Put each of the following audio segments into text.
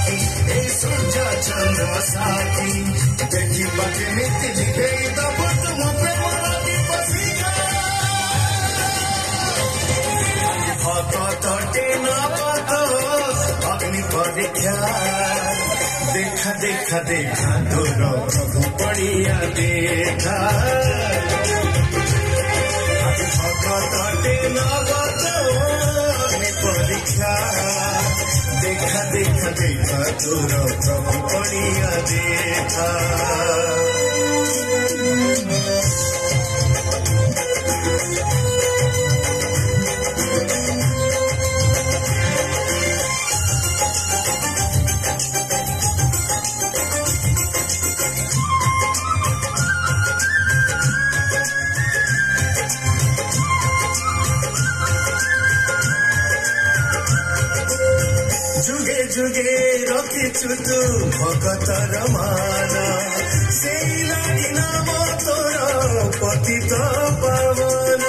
आखि ए सूर्य चंद्र साथी देखी बाके मिति लिखे दब तुम प्रेम दीप शिखा भक्तटे नवत अग्नि परीक्षा देखा देखा देखा तोर प्रभु पड़िया देखा भक्तटे नवत अग्नि परीक्षा देखा देखा देखा तोर प्रभु पड़िया देखा जुगे रखिछु तु भगतर मान सेई लागि नाम तोर पतित पावन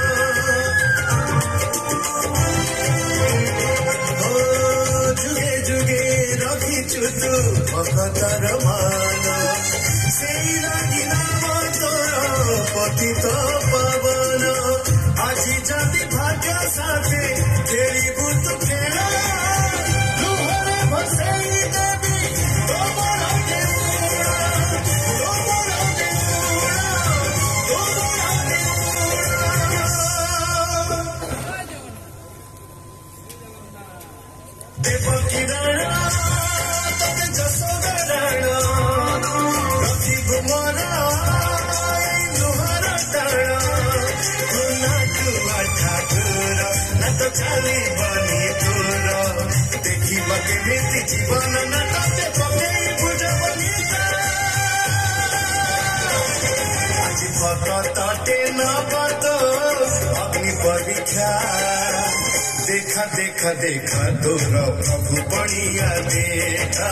जुगे जुगे रखिछु तु भगतर मान सेई लागि नाम तोर पतित पावन আজি जदि भाग्य साथे खेलिबु तु खेला चली बनी तोर देखी बके नीति जीवन न तते पके बुझ बनीता आज भक्तटे नवत अग्नि परीक्षा देखा देखा देखा तोर प्रभु पड़िया देखा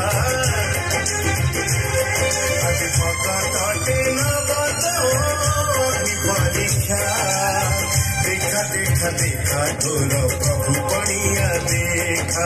आज भक्तटे नवत अग्नि परीक्षा देखा देखा देखा तोर प्रभु पड़िया देखा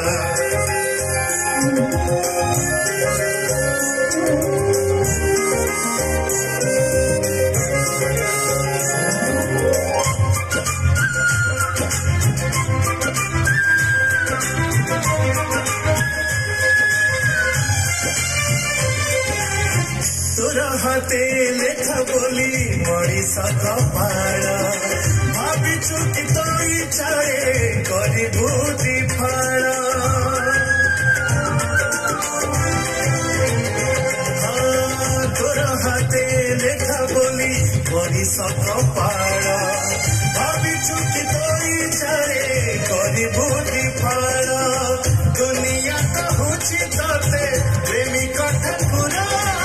तोर हाथे लेखा बोली मणिष कपाळ भाविछु कि तो इच्छाए करिबु दिफाळ तोर हाथे लेखा बोली मणिष कपाळ भाविछु कि तो इच्छाए करिबु दिफाळ दुनिया कहुछि तते प्रेमिक ठाकुर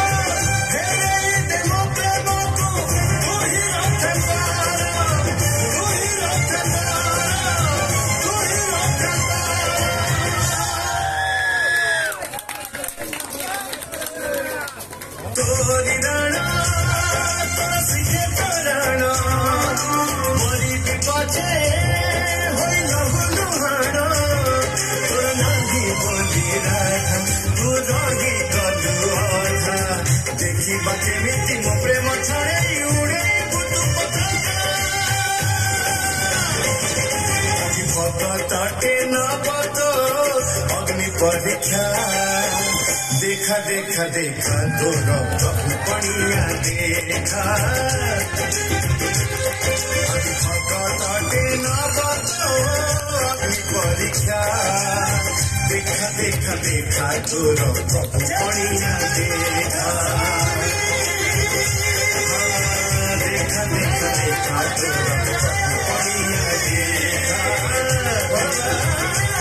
अग्नि परीक्षा देखा देखा देखा तोर प्रभु पड़िया देखा भक्तटे नवत अग्नि परीक्षा देखा देखा देखा तोर प्रभु पड़िया देखा देखा देखा देखा तोर प्रभु पड़िया देखा